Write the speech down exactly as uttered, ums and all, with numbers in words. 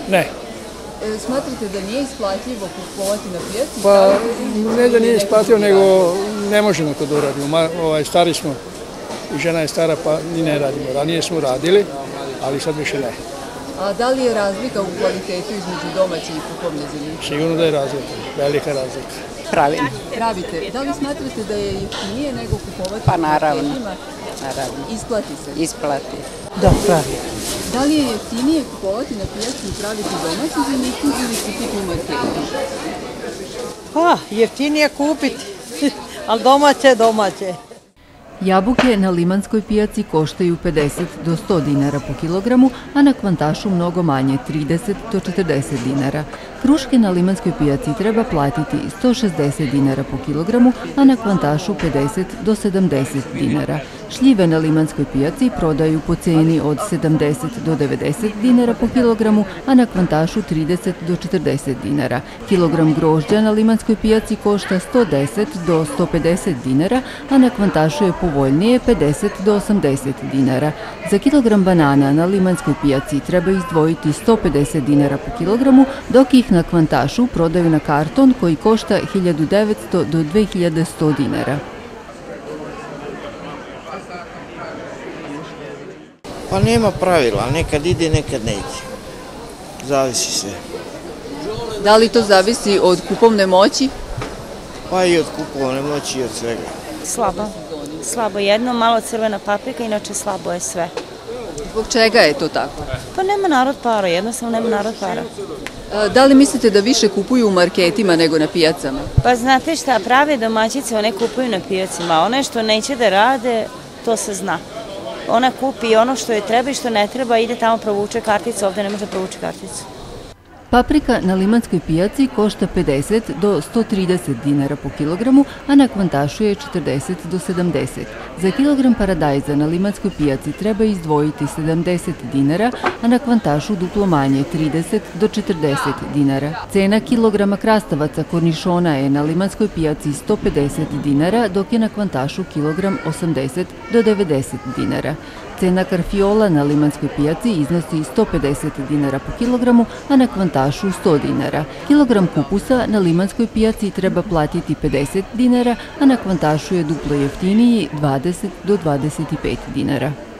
Ne. Smatrate da nije isplatljivo kupovati na pijaci? Pa ne da nije isplatljivo, nego ne možemo to da uradimo. Stari smo i žena je stara pa ni ne radimo. Ranije smo radili, ali sad više ne. A da li je razlika u kvalitetu između domaće i kupovne zemlje? Sigurno da je razlika, velika razlika. Pravim. Pravite. Da li smatrate da je jeftinije nego kupovati pa, u marketima? Naravno. Isplati se? Isplati. Da, pravim. Da li je jeftinije kupovati na pijaci i praviti domaću zenicu ili kupiti u marketu? Pa, jeftinije kupiti, ali domaće, domaće. Jabuke na limanskoj pijaci koštaju pedeset do sto dinara po kilogramu, a na Kvantašu mnogo manje, trideset do četrdeset dinara. Kruške na limanskoj pijaci treba platiti sto šezdeset dinara po kilogramu, a na Kvantašu pedeset do sedamdeset dinara. Šljive na limanskoj pijaci prodaju po ceni od sedamdeset do devedeset dinara po kilogramu, a na Kvantašu trideset do četrdeset dinara. Kilogram grožđa na limanskoj pijaci košta sto deset do sto pedeset dinara, a na Kvantašu je povoljnije pedeset do osamdeset dinara. Za kilogram banana na limanskoj pijaci treba izdvojiti sto pedeset dinara po kilogramu, dok ih na Kvantašu prodaju na karton koji košta hiljadu devetsto do dve hiljade sto dinara. Pa nema pravila, nekad ide, nekad ne ide. Zavisi sve. Da li to zavisi od kupovne moći? Pa i od kupovne moći i od svega. Slabo. Slabo jedno, malo crvena paprika, inače slabo je sve. Zbog čega je to tako? Pa nema narod para, jednostavno nema narod para. Da li mislite da više kupuju u marketima nego na pijacama? Pa znate šta, prave domaćice one kupuju na pijacima, one što neće da rade, to se zna. Ona kupi ono što je treba i što ne treba, ide tamo provuče karticu, ovde ne može provuče karticu. Paprika na limanskoj pijaci košta pedeset do sto trideset dinara po kilogramu, a na Kvantašu je četrdeset do sedamdeset. Za kilogram paradajza na limanskoj pijaci treba izdvojiti sedamdeset dinara, a na Kvantašu duplo manje, trideset do četrdeset dinara. Cena kilograma krastavaca kornišona je na limanskoj pijaci sto pedeset dinara, dok je na Kvantašu kilogram osamdeset do devedeset dinara. Cena karfiola na limanskoj pijaci iznosi sto pedeset dinara po kilogramu, a na Kvantašu sto dinara. Kilogram kupusa na limanskoj pijaci treba platiti pedeset dinara, a na Kvantašu je duplo jeftiniji, dvadeset do dvadeset pet dinara.